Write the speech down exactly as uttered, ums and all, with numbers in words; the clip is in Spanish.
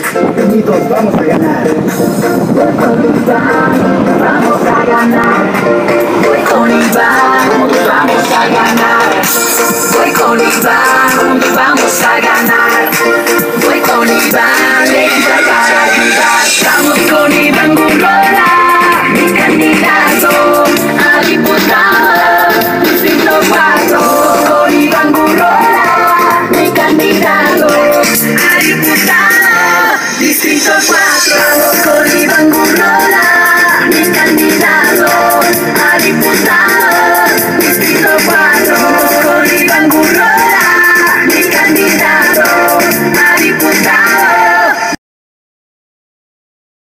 Juntos vamos a ganar. Voy con Iván, vamos a ganar. Voy con Iván, juntos vamos a ganar. Voy con Iván, juntos vamos a ganar.